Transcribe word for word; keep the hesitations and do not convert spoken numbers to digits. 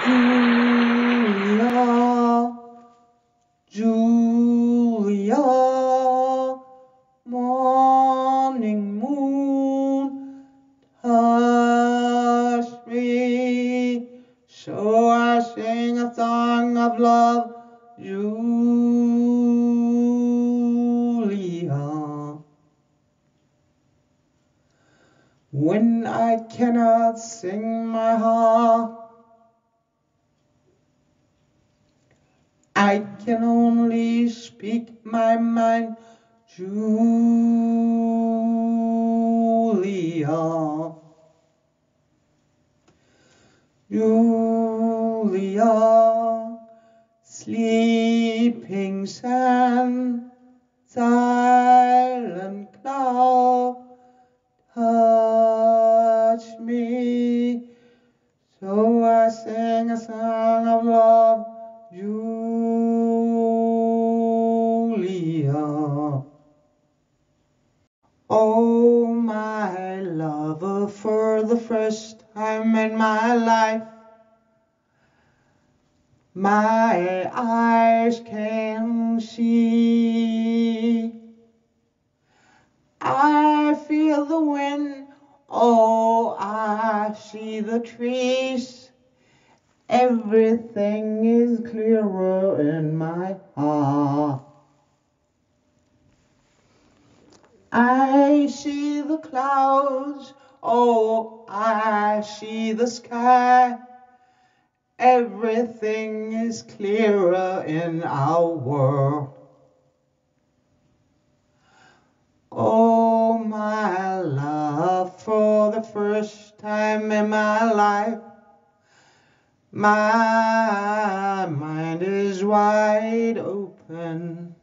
Julia, Julia, morning moon, touch me, so I sing a song of love, Julia. When I cannot sing my heart, I can only speak my mind, Julia. Julia, sleeping sand, silent cloud, touch me, so I sing a song of love, Julia. Oh, my lover, for the first time in my life, my eyes can see. I feel the wind, oh, I see the trees. Everything is clearer in my heart. I see the clouds, oh, I see the sky. Everything is clearer in our world. Oh, my love, for the first time in my life, my mind is wide open.